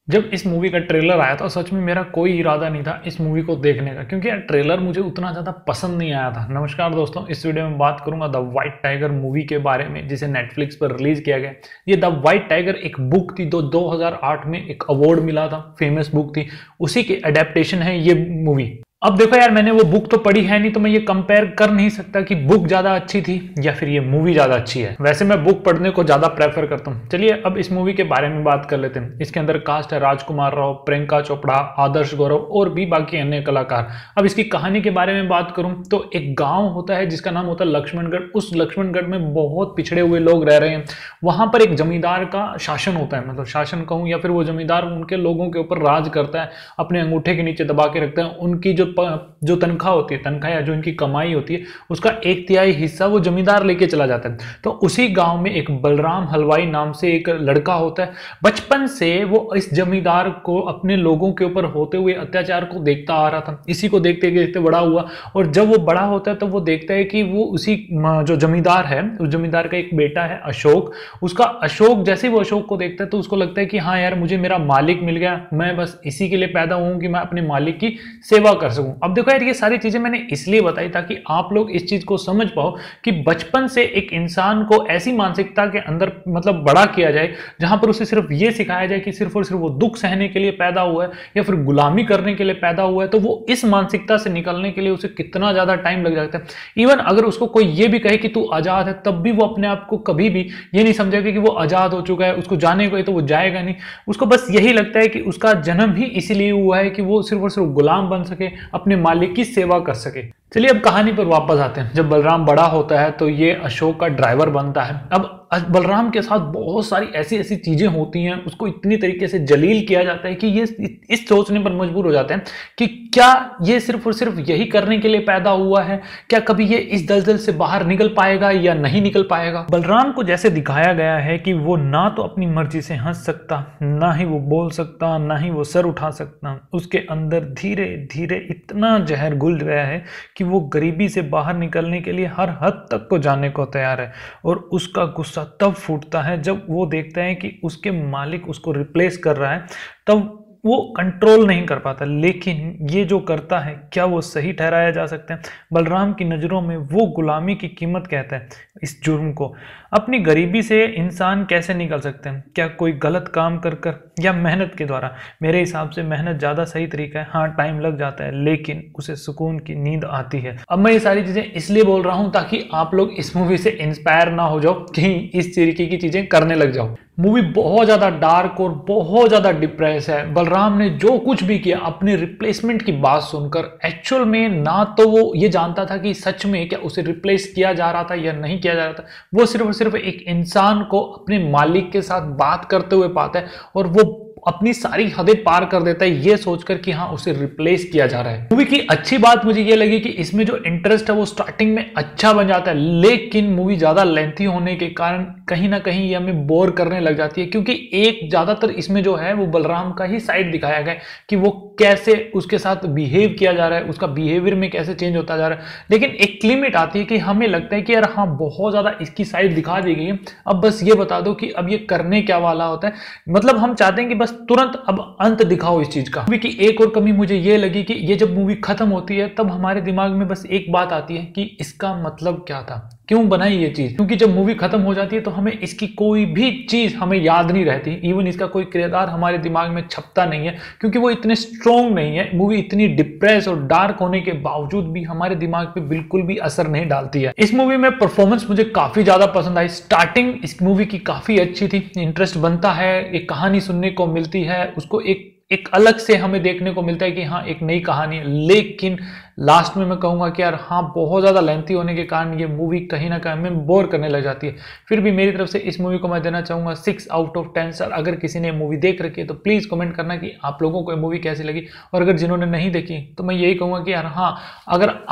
जब इस मूवी का ट्रेलर आया था सच में मेरा कोई इरादा नहीं था इस मूवी को देखने का, क्योंकि यार ट्रेलर मुझे उतना ज़्यादा पसंद नहीं आया था। नमस्कार दोस्तों, इस वीडियो में बात करूंगा द वाइट टाइगर मूवी के बारे में, जिसे नेटफ्लिक्स पर रिलीज किया गया। ये द वाइट टाइगर एक बुक थी, 2008 में एक अवार्ड मिला था, फेमस बुक थी, उसी के अडेप्टेशन है ये मूवी। अब देखो यार, मैंने वो बुक तो पढ़ी है नहीं, तो मैं ये कंपेयर कर नहीं सकता कि बुक ज्यादा अच्छी थी या फिर ये मूवी ज्यादा अच्छी है। वैसे मैं बुक पढ़ने को ज्यादा प्रेफर करता हूँ। चलिए अब इस मूवी के बारे में बात कर लेते हैं। इसके अंदर कास्ट है राजकुमार राव, प्रियंका चोपड़ा, आदर्श गौरव और भी बाकी अन्य कलाकार। अब इसकी कहानी के बारे में बात करूं तो एक गांव होता है जिसका नाम होता है लक्ष्मणगढ़। उस लक्ष्मणगढ़ में बहुत पिछड़े हुए लोग रह रहे हैं। वहां पर एक जमींदार का शासन होता है, मतलब शासन कहूं या फिर वो जमींदार उनके लोगों के ऊपर राज करता है, अपने अंगूठे के नीचे दबा के रखता है। उनकी जो तनख्वाह होती है, तनख्वाह या जो इनकी कमाई होती है, उसका 1/3 हिस्सा वो जमींदार लेके चला जाता है। तो उसी गांव में एक बलराम हलवाई नाम से एक लड़का होता है। बचपन से वो इस जमींदार को, अपने लोगों के ऊपर होते हुए अत्याचार को देखता आ रहा था। इसी को देखते देखते बड़ा हुआ, और जब वो बड़ा होता है तो वो देखता है कि वो उसी जो जमींदार है, उस जमींदार का एक बेटा है अशोक। उसका अशोक, जैसे वो अशोक को देखता है तो उसको लगता है कि हाँ यार, मुझे मेरा मालिक मिल गया, मैं बस इसी के लिए पैदा हूं कि मैं अपने मालिक की सेवा कर सकूं। अब देखो यार, ये सारी चीजें मैंने इसलिए बताई ताकि आप लोग इस चीज को समझ पाओ कि बचपन से एक इंसान को ऐसी मानसिकता के अंदर मतलब बड़ा किया जाए, जहां पर उसे सिर्फ ये सिखाया जाए कि सिर्फ और सिर्फ वो दुख सहने के लिए पैदा हुआ है या फिर गुलामी करने के लिए पैदा हुआ है, तो वो इस मानसिकता से निकलने के लिए उसे कितना ज्यादा टाइम लग जाता है। इवन अगर उसको कोई ये भी कहे कि तू आजाद है, तब भी वो अपने आप को कभी भी ये नहीं समझेगा कि वो आजाद हो चुका है। उसको जाने को है तो वो जाएगा नहीं। उसको बस यही लगता है कि उसका जन्म ही इसीलिए हुआ है कि वो सिर्फ और सिर्फ गुलाम बन सके, अपने मालिक की सेवा कर सके। चलिए अब कहानी पर वापस आते हैं। जब बलराम बड़ा होता है तो ये अशोक का ड्राइवर बनता है। अब बलराम के साथ बहुत सारी ऐसी ऐसी चीजें होती हैं, उसको इतनी तरीके से जलील किया जाता है कि ये इस सोचने पर मजबूर हो जाते हैं कि क्या ये सिर्फ और सिर्फ यही करने के लिए पैदा हुआ है, क्या कभी ये इस दलदल से बाहर निकल पाएगा या नहीं निकल पाएगा। बलराम को जैसे दिखाया गया है कि वो ना तो अपनी मर्जी से हंस सकता, ना ही वो बोल सकता, ना ही वो सर उठा सकता। उसके अंदर धीरे धीरे इतना जहर घुल गया है कि वो गरीबी से बाहर निकलने के लिए हर हद तक को जाने को तैयार है। और उसका गुस्सा तब फूटता है जब वो देखता है कि उसके मालिक उसको रिप्लेस कर रहा है, तब वो कंट्रोल नहीं कर पाता। लेकिन ये जो करता है, क्या वो सही ठहराया जा सकता है? बलराम की नज़रों में वो गुलामी की कीमत कहता है इस जुर्म को। अपनी गरीबी से इंसान कैसे निकल सकते हैं? क्या कोई गलत काम कर कर या मेहनत के द्वारा? मेरे हिसाब से मेहनत ज़्यादा सही तरीका है। हाँ, टाइम लग जाता है, लेकिन उसे सुकून की नींद आती है। अब मैं ये सारी चीज़ें इसलिए बोल रहा हूँ ताकि आप लोग इस मूवी से इंस्पायर ना हो जाओ, कहीं इस तरीके की चीज़ें करने लग जाओ। मूवी बहुत ज़्यादा डार्क और बहुत ज़्यादा डिप्रेस है। बलराम ने जो कुछ भी किया अपने रिप्लेसमेंट की बात सुनकर, एक्चुअल में ना तो वो ये जानता था कि सच में क्या उसे रिप्लेस किया जा रहा था या नहीं किया जा रहा था। वो सिर्फ और सिर्फ एक इंसान को अपने मालिक के साथ बात करते हुए पाता है और वो अपनी सारी हदें पार कर देता है ये सोचकर कि हाँ, उसे रिप्लेस किया जा रहा है। मूवी की अच्छी बात मुझे ये लगी कि इसमें जो इंटरेस्ट है वो स्टार्टिंग में अच्छा बन जाता है, लेकिन मूवी ज्यादा लेंथी होने के कारण कहीं ना कहीं ये हमें बोर करने लग जाती है। क्योंकि एक ज्यादातर इसमें जो है वो बलराम का ही साइड दिखाया गया है कि वो कैसे उसके साथ बिहेव किया जा रहा है, उसका बिहेवियर में कैसे चेंज होता जा रहा है। लेकिन एक लिमिट आती है कि हमें लगता है कि यार हाँ, बहुत ज्यादा इसकी साइड दिखा दी गई है, अब बस ये बता दो कि अब ये करने क्या वाला होता है। मतलब हम चाहते हैं कि बस तुरंत अब अंत दिखाओ इस चीज का। मूवी की एक और कमी मुझे ये लगी कि ये जब मूवी खत्म होती है तब हमारे दिमाग में बस एक बात आती है कि इसका मतलब क्या था, क्यों बनाई ये चीज। क्योंकि जब मूवी खत्म हो जाती है तो हमें इसकी कोई भी चीज हमें याद नहीं रहती। इवन इसका कोई किरदार हमारे दिमाग में छपता नहीं है, क्योंकि वो इतने स्ट्रॉन्ग नहीं है। मूवी इतनी डिप्रेस और डार्क होने के बावजूद भी हमारे दिमाग पे बिल्कुल भी असर नहीं डालती है। इस मूवी में परफॉर्मेंस मुझे काफी ज्यादा पसंद आई। स्टार्टिंग इस मूवी की काफी अच्छी थी, इंटरेस्ट बनता है, एक कहानी सुनने को मिलती है, उसको एक अलग से हमें देखने को मिलता है कि हाँ, एक नई कहानी है। लेकिन लास्ट में मैं कहूंगा कि यार हाँ, बहुत ज्यादा लेंथी होने के कारण ये मूवी कहीं ना कहीं हमें बोर करने लग जाती है। फिर भी मेरी तरफ से इस मूवी को मैं देना चाहूंगा 6 आउट ऑफ 10 स्टार। अगर किसी ने मूवी देख रखी है तो प्लीज कमेंट करना कि आप लोगों को ये मूवी कैसी लगी, और अगर जिन्होंने नहीं देखी तो मैं यही कहूंगा कि यार हाँ, अगर आप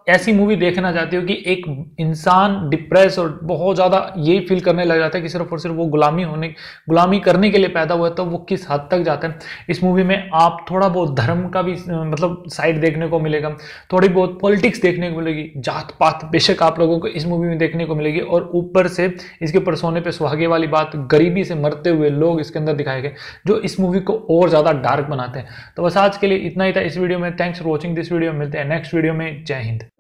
ऐसी मूवी देखना चाहते हो कि एक इंसान डिप्रेस और बहुत ज़्यादा ये फील करने लग जाता है कि सिर्फ और सिर्फ वो गुलामी करने के लिए पैदा हुआ है, तो वो किस हद तक जाता है। इस मूवी में आप थोड़ा बहुत धर्म का भी मतलब साइड देखने को मिलेगा, थोड़ी बहुत पॉलिटिक्स देखने को मिलेगी, जात पात बेशक आप लोगों को इस मूवी में देखने को मिलेगी, और ऊपर से इसके परसोने पे सुहागे वाली बात, गरीबी से मरते हुए लोग इसके अंदर दिखाए गए, जो इस मूवी को और ज़्यादा डार्क बनाते हैं। तो बस आज के लिए इतना ही था इस वीडियो में। Thanks for watching this video. मिलते हैं नेक्स्ट वीडियो में। जय हिंद।